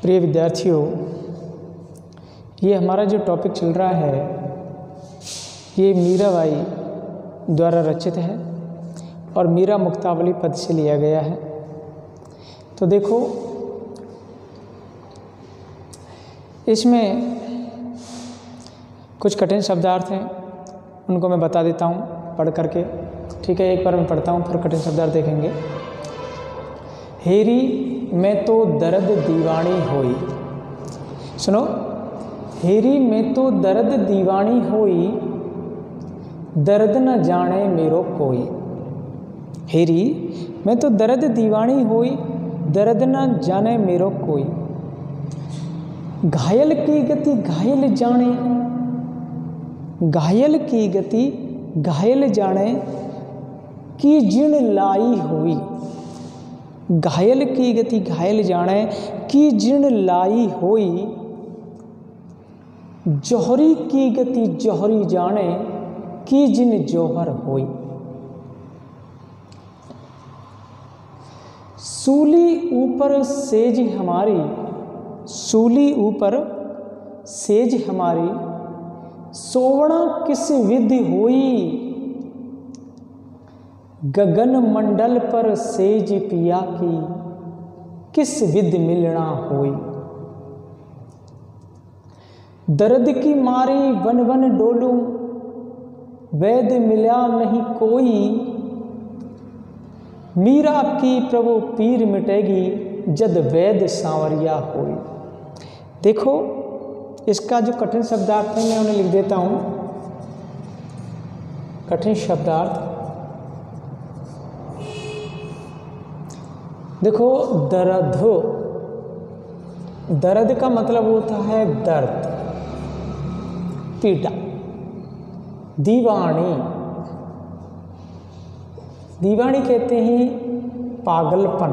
प्रिय विद्यार्थियों, ये हमारा जो टॉपिक चल रहा है ये मीराबाई द्वारा रचित है और मीरा मुक्तावली पद से लिया गया है। तो देखो, इसमें कुछ कठिन शब्दार्थ हैं, उनको मैं बता देता हूँ पढ़ करके। ठीक है, एक बार मैं पढ़ता हूँ फिर कठिन शब्दार्थ देखेंगे। हेरी मैं तो दर्द दीवानी होई, सुनो। हेरी मैं तो दर्द दीवानी होई, दर्द न जाने मेरो कोई। हेरी मैं तो दर्द दीवानी होई, दर्द न जाने मेरो कोई। घायल की गति घायल जाने, घायल की गति घायल जाने की जिण लाई हुई। घायल की गति घायल जाने की जिण लाई होई, जौहरी की गति जौहरी जाने की जिन जौहर होई। सूली ऊपर सेज हमारी, सूली ऊपर सेज हमारी, सोवणा किस विधि होई। गगन मंडल पर सेज पिया की, किस विधि मिलना होई। दर्द की मारी वन वन डोलूं, वैद मिला नहीं कोई। मीरा की प्रभु पीर मिटेगी, जद वैद सांवरिया होई। देखो, इसका जो कठिन शब्दार्थ है मैं उन्हें लिख देता हूं। कठिन शब्दार्थ देखो, दर्द, दर्द का मतलब होता है दर्द, पीड़ा। दीवानी, दीवानी कहते हैं पागलपन।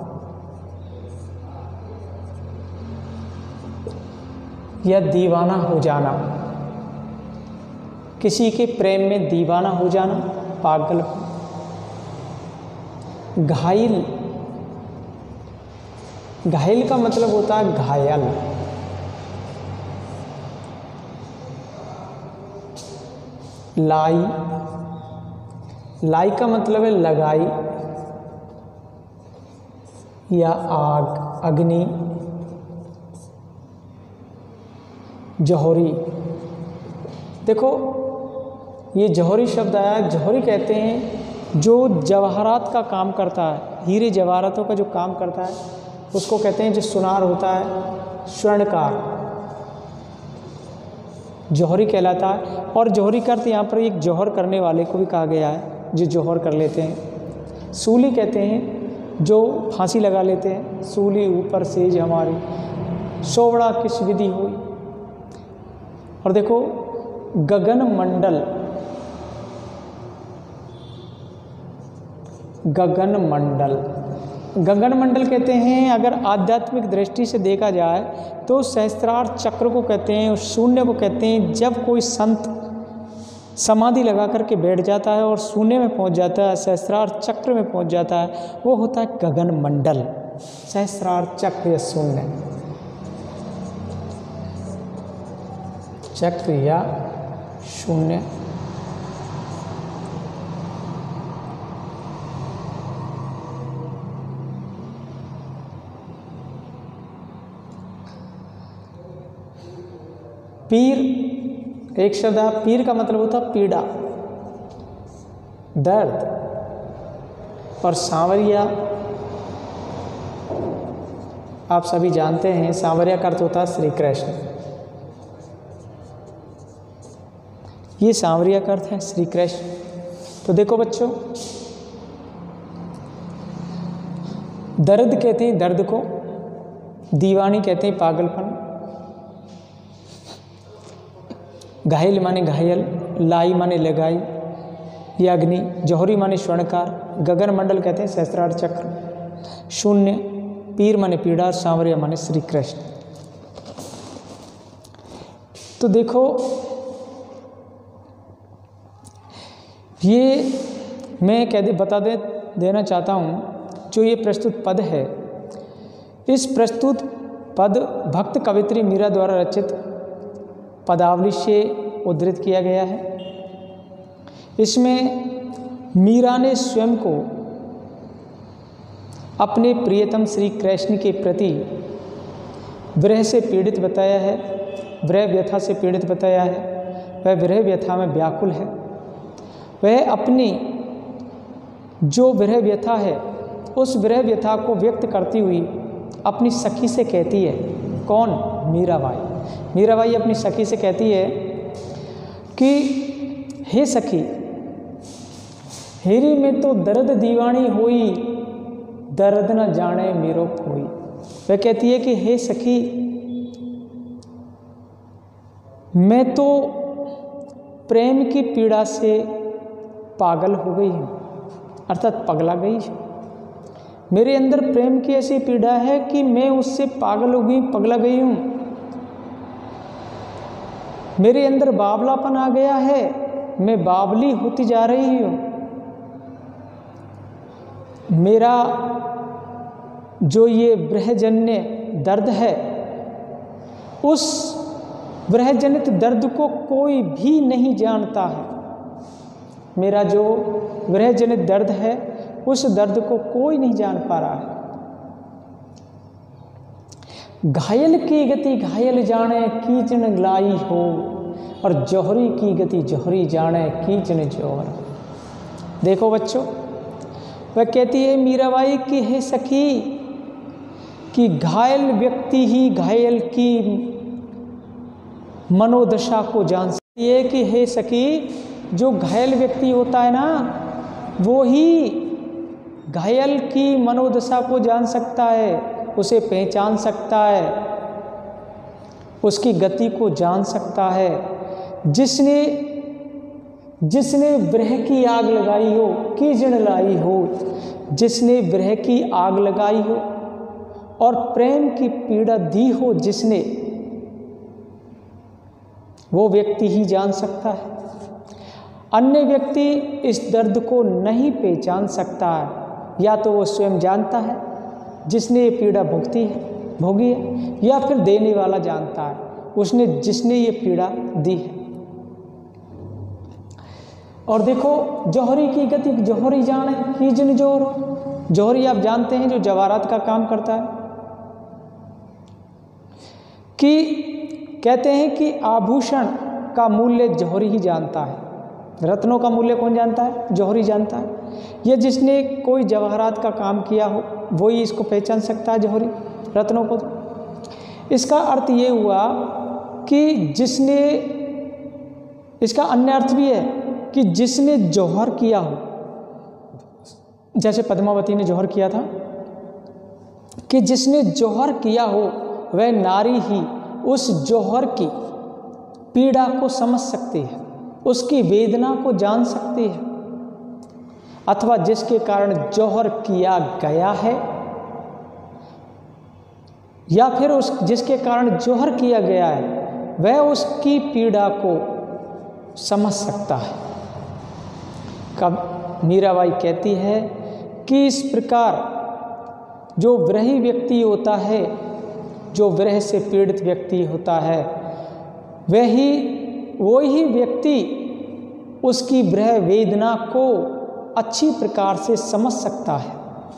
या दीवाना हो जाना, किसी के प्रेम में दीवाना हो जाना, पागलपन। घायल, घायल का मतलब होता है घायल। लाई, लाई का मतलब है लगाई या आग, अग्नि। जौहरी, देखो ये जौहरी शब्द आया। जौहरी कहते हैं जो जवाहरात का काम करता है, हीरे जवाहरातों का जो काम करता है उसको कहते हैं। जो सुनार होता है, स्वर्णकार, जौहरी कहलाता है। और जौहरी का अर्थ यहाँ पर एक जौहर करने वाले को भी कहा गया है, जो जौहर कर लेते हैं। सूली कहते हैं जो फांसी लगा लेते हैं। सूली ऊपर सेज हमारी, सोवड़ा किस विधि हुई। और देखो, गगन मंडल, गगन मंडल, गगन मंडल कहते हैं अगर आध्यात्मिक दृष्टि से देखा जाए तो सहस्त्रार चक्र को कहते हैं, उस शून्य को कहते हैं। जब कोई संत समाधि लगा करके बैठ जाता है और शून्य में पहुंच जाता है, सहस्त्रार चक्र में पहुंच जाता है, वो होता है गगन मंडल। सहस्त्रार चक्र या शून्य, चक्र या शून्य। पीर, एक शब्द है पीर का मतलब होता है पीड़ा, दर्द। और सांवरिया आप सभी जानते हैं, सांवरिया का अर्थ होता है श्री कृष्ण। ये सांवरिया का अर्थ है श्री कृष्ण। तो देखो बच्चों, दर्द कहते हैं दर्द को, दीवानी कहते हैं पागलपन, घायल माने घायल, लाई माने लगाई या अग्नि, जौहरी माने स्वर्णकार, गगन मंडल कहते हैं सहस्त्रार चक्र, शून्य, पीर माने पीड़ा, सांवरिया माने श्री कृष्ण। तो देखो, ये मैं बता देना चाहता हूँ, जो ये प्रस्तुत पद है, इस प्रस्तुत पद भक्त कवित्री मीरा द्वारा रचित पदावली से उद्धृत किया गया है। इसमें मीरा ने स्वयं को अपने प्रियतम श्री कृष्ण के प्रति विरह से पीड़ित बताया है, विरह व्यथा से पीड़ित बताया है। वह विरह व्यथा में व्याकुल है। वह अपनी जो विरह व्यथा है उस विरह व्यथा को व्यक्त करती हुई अपनी सखी से कहती है। कौन? मीराबाई। मीराबाई अपनी सखी से कहती है कि हे सखी, हेरी में तो दर्द दीवानी होई, दर्द न जाने मेरो कोई। वह कहती है कि हे सखी, मैं तो प्रेम की पीड़ा से पागल हो गई हूँ, अर्थात पगला गई हूँ। मेरे अंदर प्रेम की ऐसी पीड़ा है कि मैं उससे पागल हो गई, पगला गई हूँ। मेरे अंदर बावलापन आ गया है, मैं बावली होती जा रही हूँ। मेरा जो ये विरहजन्य दर्द है, उस विरहजनित दर्द को कोई भी नहीं जानता है। मेरा जो विरहजनित दर्द है उस दर्द को कोई नहीं जान पा रहा है। घायल की गति घायल जाने कीचन लाई हो, और जौहरी की गति जौहरी जाने कीचन जौहर। देखो बच्चों, वह कहती है मीराबाई कि हे सखी, कि घायल व्यक्ति ही घायल की मनोदशा को जान सकती है। कि हे सखी, जो घायल व्यक्ति होता है ना, वो ही घायल की मनोदशा को जान सकता है, उसे पहचान सकता है, उसकी गति को जान सकता है। जिसने विरह की आग लगाई हो, कीचन लाई हो, जिसने विरह की आग लगाई हो और प्रेम की पीड़ा दी हो जिसने, वो व्यक्ति ही जान सकता है। अन्य व्यक्ति इस दर्द को नहीं पहचान सकता है। या तो वो स्वयं जानता है जिसने ये पीड़ा भोगी है, या फिर देने वाला जानता है जिसने ये पीड़ा दी है। और देखो, जौहरी की गति जौहरी जाने कीचन जौहर। जौहरी आप जानते हैं, जो जवाहरात का काम करता है। कि कहते हैं कि आभूषण का मूल्य जौहरी ही जानता है, रत्नों का मूल्य कौन जानता है? जौहरी जानता है। ये जिसने कोई जवाहरात का काम किया हो वही इसको पहचान सकता है, जौहरी रत्नों को। इसका अर्थ ये हुआ कि जिसने, इसका अन्य अर्थ भी है कि जिसने जौहर किया हो, जैसे पद्मावती ने जौहर किया था, कि जिसने जौहर किया हो वह नारी ही उस जौहर की पीड़ा को समझ सकती है, उसकी वेदना को जान सकती है। अथवा जिसके कारण जौहर किया गया है, या फिर जिसके कारण जौहर किया गया है, वह उसकी पीड़ा को समझ सकता है। कब मीराबाई कहती है कि इस प्रकार जो विरही व्यक्ति होता है, जो विरह से पीड़ित व्यक्ति होता है, वही व्यक्ति उसकी विरह वेदना को अच्छी प्रकार से समझ सकता है।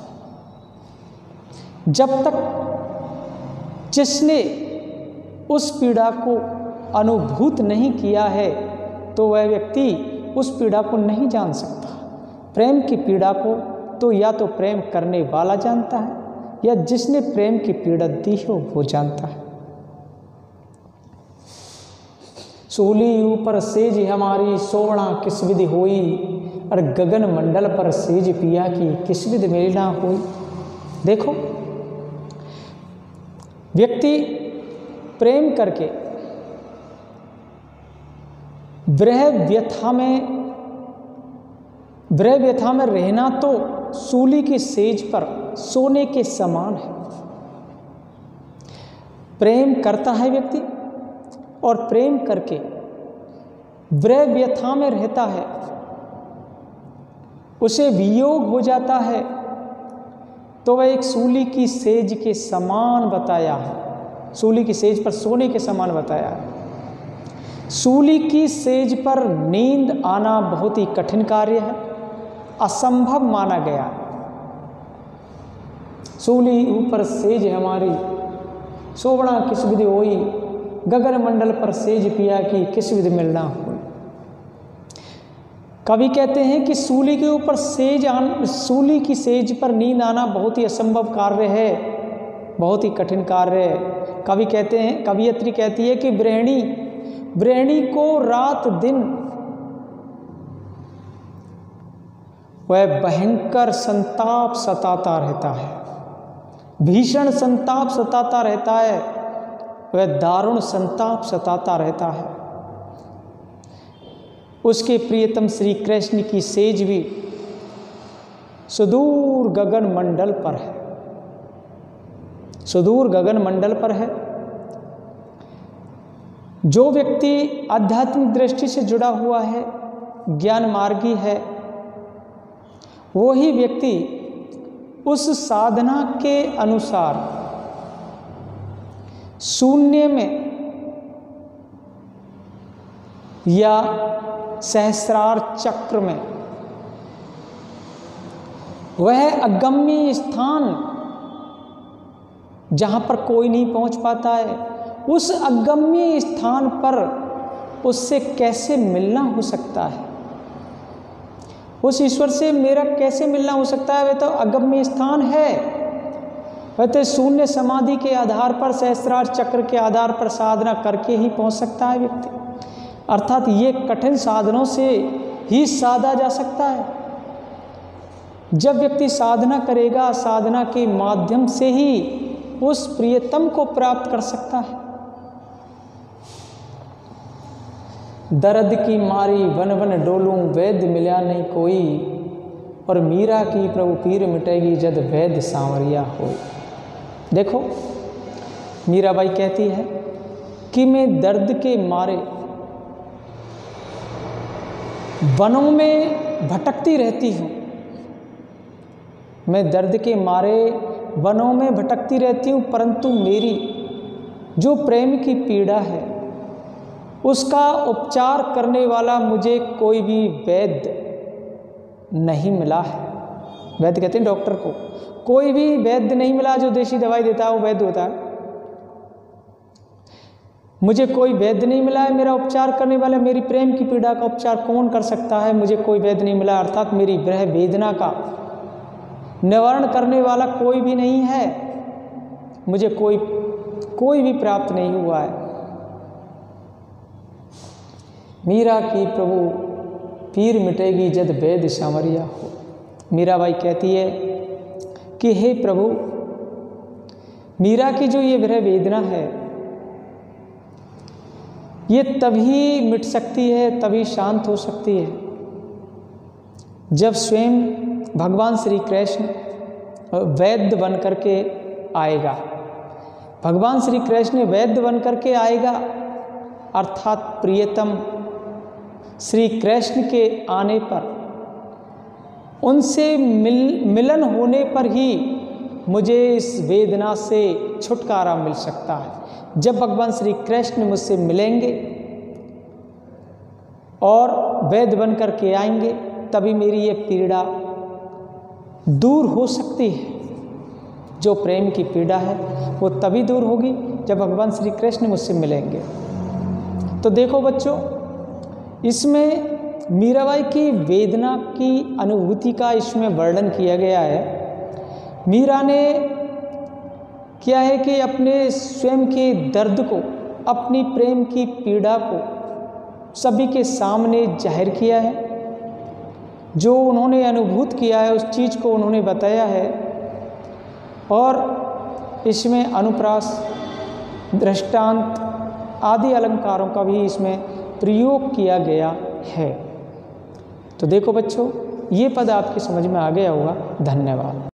जब तक जिसने उस पीड़ा को अनुभूत नहीं किया है, तो वह व्यक्ति उस पीड़ा को नहीं जान सकता। प्रेम की पीड़ा को तो या तो प्रेम करने वाला जानता है, या जिसने प्रेम की पीड़ा दी हो वो जानता है। सूली ऊपर सेज हमारी सोवणा किस विधि होई, और गगन मंडल पर सेज पिया की किस विधि मेरी ना होई। देखो, व्यक्ति प्रेम करके विरह व्यथा में रहना तो सूली की सेज पर सोने के समान है। प्रेम करता है व्यक्ति, और प्रेम करके विरह व्यथा में रहता है, उसे वियोग हो जाता है, तो वह एक सूली की सेज के समान बताया है। सूली की सेज पर सोने के समान बताया है। सूली की सेज पर नींद आना बहुत ही कठिन कार्य है, असंभव माना गया है। सूली ऊपर सेज है हमारी, सोवड़ा किस विधि होई, गगन मंडल पर सेज पिया की किस विधि मिलना हो। कवि कहते हैं कि सूली के ऊपर सूली की सेज पर नींद आना बहुत ही असंभव कार्य है, बहुत ही कठिन कार्य है। कवि कहते हैं, कवियत्री कहती है कि ब्रह्णी को रात दिन वह भयंकर संताप सताता रहता है, भीषण संताप सताता रहता है, वह दारुण संताप सताता रहता है। उसके प्रियतम श्री कृष्ण की सेज भी सुदूर गगन मंडल पर है, सुदूर गगन मंडल पर है। जो व्यक्ति आध्यात्मिक दृष्टि से जुड़ा हुआ है, ज्ञान मार्गी है, वही व्यक्ति उस साधना के अनुसार शून्य में या सहस्रार चक्र में, वह अगम्य स्थान जहां पर कोई नहीं पहुंच पाता है, उस अगम्य स्थान पर उससे कैसे मिलना हो सकता है, उस ईश्वर से मेरा कैसे मिलना हो सकता है। वह तो अगम्य स्थान है, वह तो शून्य समाधि के आधार पर, सहस्रार चक्र के आधार पर साधना करके ही पहुंच सकता है व्यक्ति। अर्थात ये कठिन साधनों से ही साधा जा सकता है। जब व्यक्ति साधना करेगा, साधना के माध्यम से ही उस प्रियतम को प्राप्त कर सकता है। दर्द की मारी वन वन डोलूं, वैद्य मिला नहीं कोई, और मीरा की प्रभु पीर मिटेगी जद वैद्य सांवरिया हो। देखो, मीराबाई कहती है कि मैं दर्द के मारे वनों में भटकती रहती हूँ, मैं दर्द के मारे वनों में भटकती रहती हूँ, परंतु मेरी जो प्रेम की पीड़ा है उसका उपचार करने वाला मुझे कोई भी वैद्य नहीं मिला है। वैद्य कहते हैं डॉक्टर को, कोई भी वैद्य नहीं मिला जो देशी दवाई देता है वो वैद्य होता है। मुझे कोई वैद्य नहीं मिला है मेरा उपचार करने वाला, मेरी प्रेम की पीड़ा का उपचार कौन कर सकता है, मुझे कोई वैद्य नहीं मिला। अर्थात मेरी विरह वेदना का निवारण करने वाला कोई भी नहीं है, मुझे कोई भी प्राप्त नहीं हुआ है। मीरा की प्रभु पीर मिटेगी जद वैद्य सांवरिया हो। मीराबाई कहती है कि हे प्रभु, मीरा की जो ये विरह वेदना है ये तभी मिट सकती है, तभी शांत हो सकती है जब स्वयं भगवान श्री कृष्ण वैद्य बन करके आएगा। भगवान श्री कृष्ण वैद्य बन करके आएगा, अर्थात प्रियतम श्री कृष्ण के आने पर, उनसे मिलन होने पर ही मुझे इस वेदना से छुटकारा मिल सकता है। जब भगवान श्री कृष्ण मुझसे मिलेंगे और वैद्य बन करके आएंगे, तभी मेरी ये पीड़ा दूर हो सकती है। जो प्रेम की पीड़ा है वो तभी दूर होगी जब भगवान श्री कृष्ण मुझसे मिलेंगे। तो देखो बच्चों, इसमें मीराबाई की वेदना की अनुभूति का इसमें वर्णन किया गया है। मीरा ने क्या है कि अपने स्वयं के दर्द को, अपनी प्रेम की पीड़ा को सभी के सामने जाहिर किया है। जो उन्होंने अनुभूत किया है उस चीज़ को उन्होंने बताया है, और इसमें अनुप्रास, दृष्टांत आदि अलंकारों का भी इसमें प्रयोग किया गया है। तो देखो बच्चों, ये पद आपकी समझ में आ गया होगा। धन्यवाद।